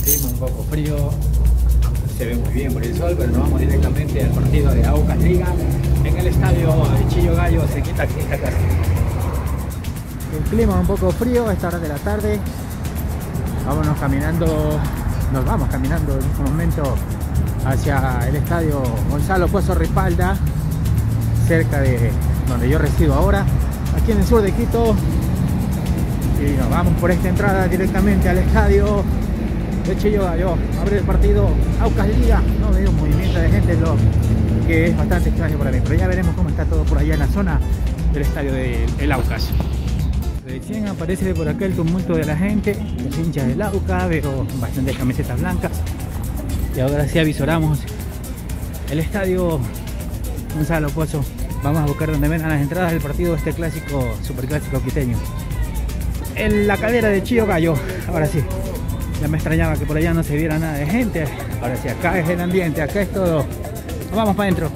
clima un poco frío, se ve muy bien por el sol, pero nos vamos directamente al partido de Aucas Liga en el estadio de Chillo Gallo, cerquita aquí esta casa. El clima un poco frío a esta hora de la tarde. Vámonos caminando, nos vamos caminando en este momento hacia el estadio Gonzalo Pozo Ripalda, cerca de donde yo resido ahora, aquí en el sur de Quito. Y nos vamos por esta entrada directamente al estadio de Chillo Gallo. Abre el partido Aucas Liga. No veo un movimiento de gente, lo que es bastante extraño para mí, pero ya veremos cómo está todo por allá en la zona del estadio del Aucas. Recién aparece por acá el tumulto de la gente, los hinchas del Aucas, veo bastantes camisetas blancas. Y ahora sí avisoramos el estadio Gonzalo Pozo. Vamos a buscar donde vengan las entradas del partido de este clásico, superclásico quiteño. En la calera de Chillo Gallo. Ahora sí, ya me extrañaba que por allá no se viera nada de gente. Ahora sí, acá es el ambiente, acá es todo. Vamos para adentro.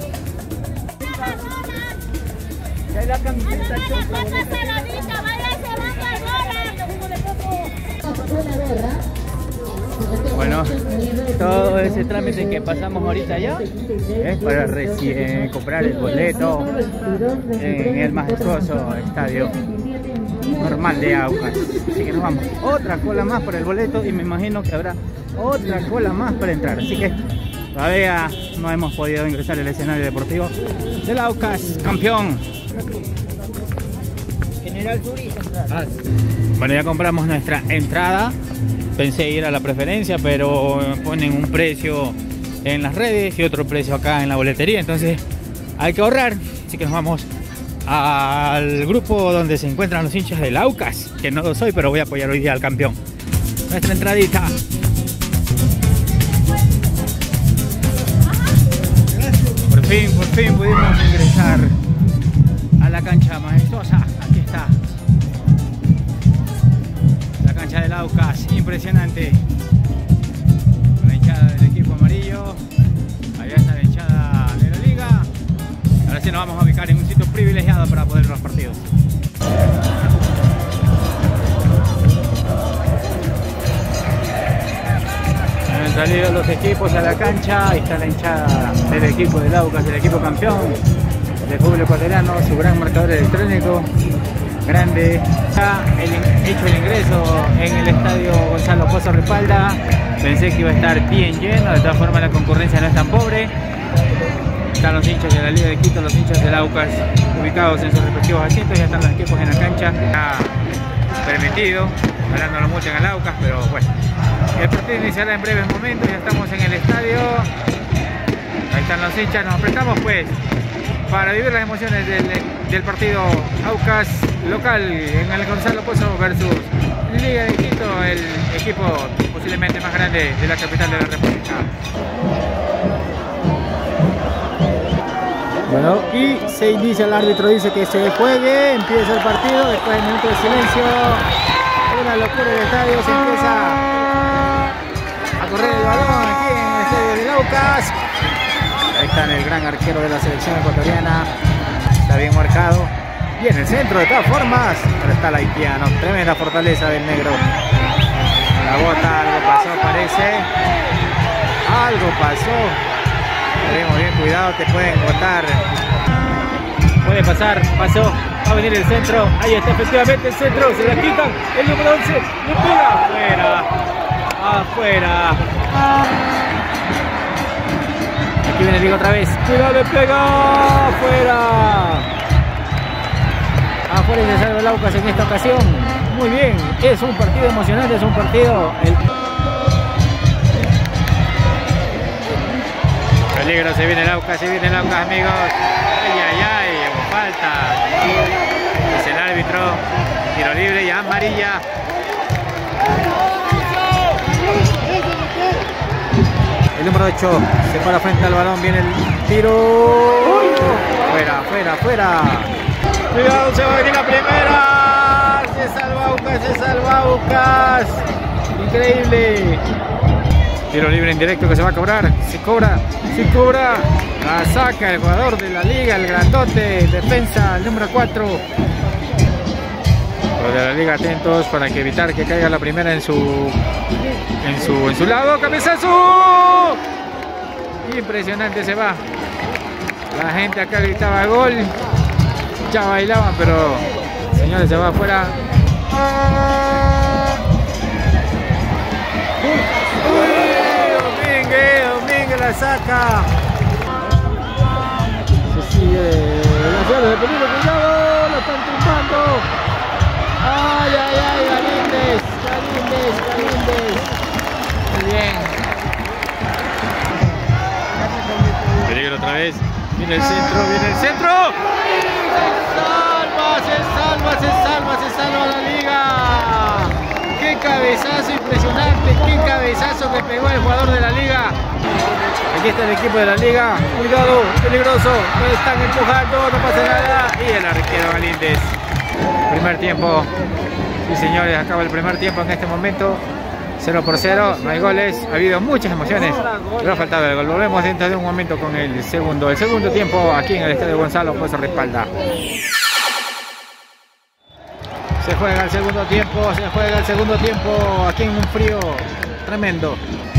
Bueno, todo ese trámite que pasamos ahorita ya es para recién comprar el boleto en el majestuoso estadio normal de Aucas. Así que nos vamos. Otra cola más para el boleto y me imagino que habrá otra cola más para entrar. Así que todavía no hemos podido ingresar al escenario deportivo del Aucas, campeón. Bueno, ya compramos nuestra entrada. Pensé ir a la preferencia, pero ponen un precio en las redes y otro precio acá en la boletería, entonces hay que ahorrar. Así que nos vamos al grupo donde se encuentran los hinchas del Aucas, que no lo soy, pero voy a apoyar hoy día al campeón. Nuestra entradita. Por fin pudimos ingresar a la cancha majestuosa. Aquí está la cancha del Aucas, impresionante. La hinchada del equipo amarillo. Allá está la hinchada de la liga. Ahora sí nos vamos a ubicar en un sitio privilegiado para poder ver los partidos. Han salido los equipos a la cancha. Ahí está la hinchada del equipo del Aucas, del equipo campeón del fútbol ecuatoriano, su gran marcador electrónico grande. Hecho el ingreso en el estadio Gonzalo Pozo Ripalda. Pensé que iba a estar bien lleno, de todas formas la concurrencia no es tan pobre. Están los hinchas de la Liga de Quito, los hinchas del Aucas ubicados en sus respectivos asientos. Ya están los equipos en la cancha. Está permitido, ojalá no lo multen al Aucas, pero bueno. El partido iniciará en breves momentos, ya estamos en el estadio. Ahí están los hinchas, nos apretamos pues para vivir las emociones del partido Aucas local en el Gonzalo Pozo versus Liga de Quito, el equipo posiblemente más grande de la capital de la República. Bueno, y se inicia, el árbitro dice que se juegue, empieza el partido, después de un minuto de silencio, una locura del estadio, se empieza a correr el balón aquí en el estadio del Aucas. Ahí está el gran arquero de la selección ecuatoriana, está bien marcado, y en el centro de todas formas, pero está el haitiano, tremenda fortaleza del negro. La bota, algo pasó parece, algo pasó. Tenemos bien cuidado, te pueden botar. Puede pasar, pasó, va a venir el centro. Ahí está efectivamente el centro, se la quitan. El número 11, le pega. Afuera, afuera. Aquí viene Liga otra vez. Cuidado, le pega. Afuera. Afuera y se salva el Aucas en esta ocasión. Muy bien, es un partido emocionante, es un partido. Peligro, se viene el Aucas, amigos. Ay, falta. Dice el árbitro. Tiro libre y amarilla. El número 8 se para frente al balón, viene el tiro. Fuera. Cuidado, se va a venir la primera. Se salva Aucas. Increíble. Tiro libre indirecto que se va a cobrar. Se cobra. La saca el jugador de la liga, el grandote, defensa, el número 4. Los de la liga atentos para que evitar que caiga la primera en su lado. ¡Cabezazo! Impresionante, se va. La gente acá gritaba gol. Ya bailaban, pero señores, se va afuera. Domínguez la saca. Se sigue las llaves de peligro, cuidado, lo están tumbando. Ay, Galíndez. Muy bien. Peligro otra vez. Viene el centro. Se salva la liga. Qué cabezazo impresionante, qué cabezazo que pegó el jugador de la liga. Aquí está el equipo de la liga. Cuidado, peligroso. No están empujando, no pasa nada. Y el arquero Galíndez. Primer tiempo. Sí, señores, acaba el primer tiempo en este momento. 0-0, no hay goles, ha habido muchas emociones, pero ha faltado el gol. Volvemos dentro de un momento con el segundo tiempo aquí en el estadio Gonzalo Pozo Respalda. Se juega el segundo tiempo aquí en un frío tremendo.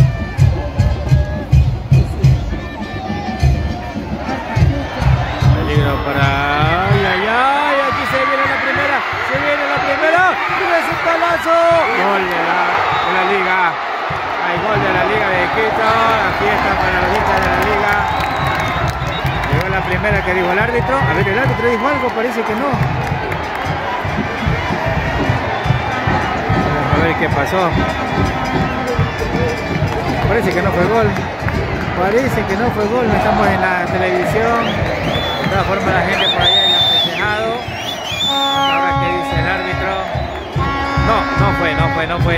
Peligro para... ¡Ay! Aquí se viene la primera. ¡Es un palazo! Gol de la liga. Hay gol de la liga de Quito. La fiesta para los hinchas de la liga. Llegó la primera que dijo el árbitro. A ver, el árbitro dijo algo, parece que no. Vamos a ver qué pasó. Parece que no fue gol. No estamos en la televisión. De todas formas, la gente por allá ya ha festejado. Ahora, ¿qué dice el árbitro? No fue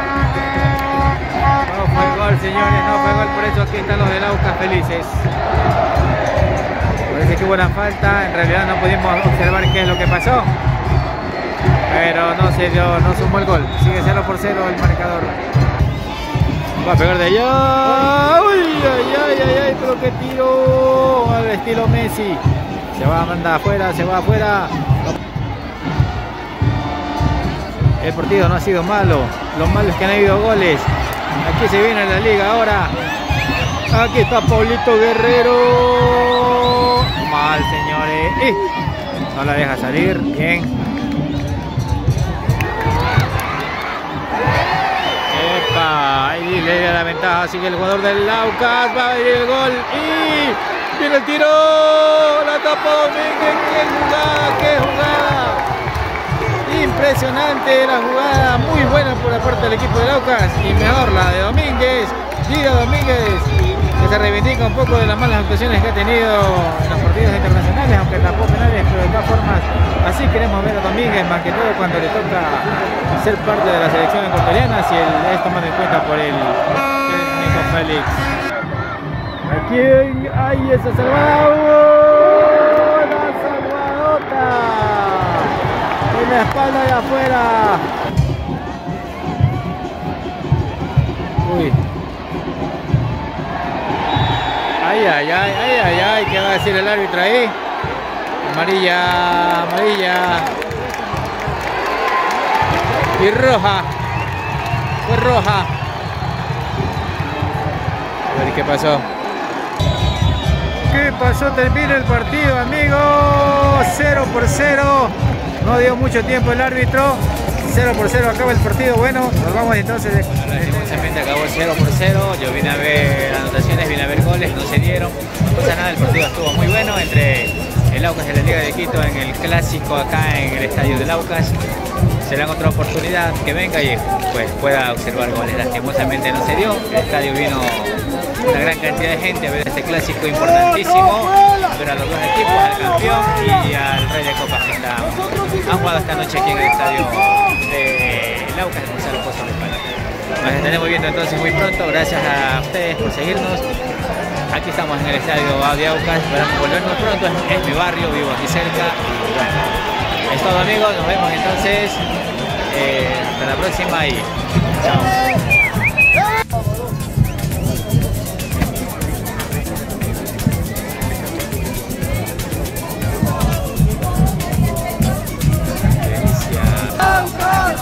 gol, señores, no fue gol, por eso aquí están los del Aucas felices. Parece que hubo una falta, en realidad no pudimos observar qué es lo que pasó, pero no se dio, no sumó el gol, sigue 0-0 el marcador. Va a pegar de allá, ay, pero qué tiro, al estilo Messi, se va a mandar afuera, El partido no ha sido malo, lo malo es que han habido goles. Aquí se viene la liga ahora. Aquí está Paulito Guerrero. Mal, señores. No la deja salir, bien. Epa, ahí le da la ventaja, sigue el jugador del Aucas, va a venir el gol y viene el tiro, la tapó Domínguez, qué jugada. Impresionante la jugada, muy buena por la parte del equipo del Aucas y mejor la de Domínguez, Diego Domínguez, que se reivindica un poco de las malas actuaciones que ha tenido en los partidos internacionales, aunque tapó penales, pero de todas formas así queremos ver a Domínguez, más que todo cuando le toca ser parte de la selección ecuatoriana, si él es tomado en cuenta por el técnico Félix. Aquí hay esa salvada, la salvadota en la espalda de afuera. Uy. Ay, ¿qué va a decir el árbitro ahí? Amarilla. Y roja. Fue roja. A ver qué pasó. ¿Qué pasó? Termina el partido, amigos. 0-0. No dio mucho tiempo el árbitro. 0-0 acaba el partido. Bueno, nos vamos entonces. Lastimosamente acabó 0-0. Yo vine a ver anotaciones, vine a ver goles, no se dieron. No pasa nada, el partido estuvo muy bueno entre el Aucas de la Liga de Quito en el clásico acá en el estadio del Aucas. Será otra oportunidad que venga y pues pueda observar goles. Lastimosamente no se dio. El estadio vino una gran cantidad de gente a ver este clásico importantísimo, pero a los dos equipos, al campeón y al rey de copas que han jugado esta noche aquí en el estadio del Aucas de Gonzalo Pozo Respalda. Nos estaremos viendo entonces muy pronto. Gracias a ustedes por seguirnos. Aquí estamos en el estadio de Aucas. Esperamos volvernos pronto. Es mi barrio, vivo aquí cerca. Y bueno, es todo, amigos. Nos vemos entonces. Hasta la próxima y chao. ¡Vamos!